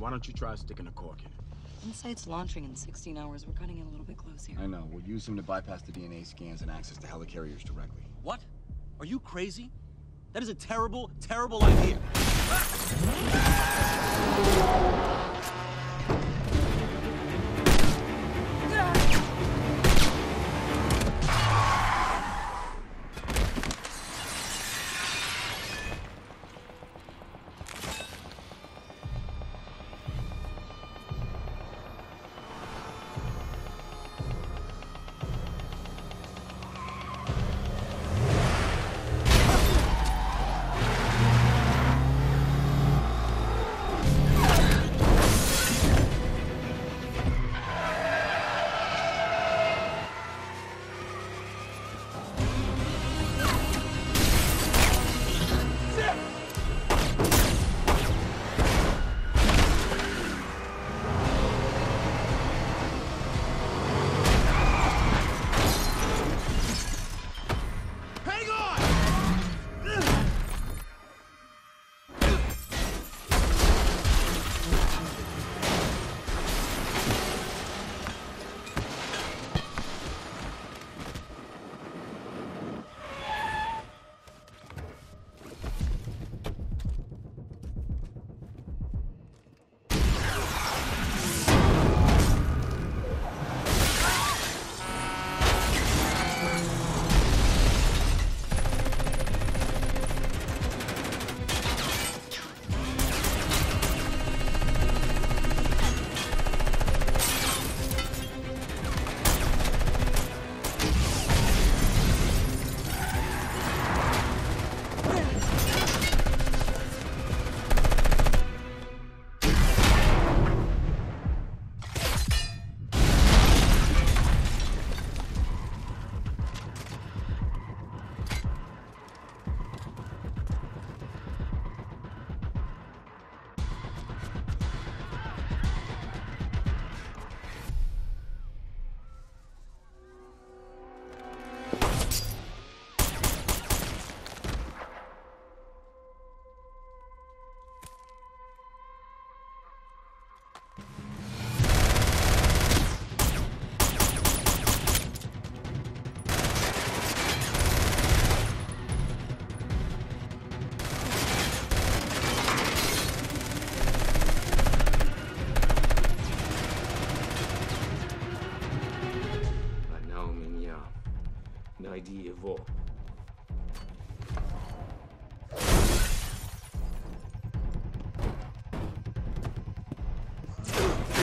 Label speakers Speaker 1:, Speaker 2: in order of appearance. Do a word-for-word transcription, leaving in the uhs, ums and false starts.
Speaker 1: why don't you try sticking a cork in it?
Speaker 2: Insight's launching in sixteen hours. We're cutting it a little bit close here.
Speaker 3: I know. We'll use him to bypass the D N A scans and access to helicarriers directly.
Speaker 4: What? Are you crazy? That is a terrible, terrible idea.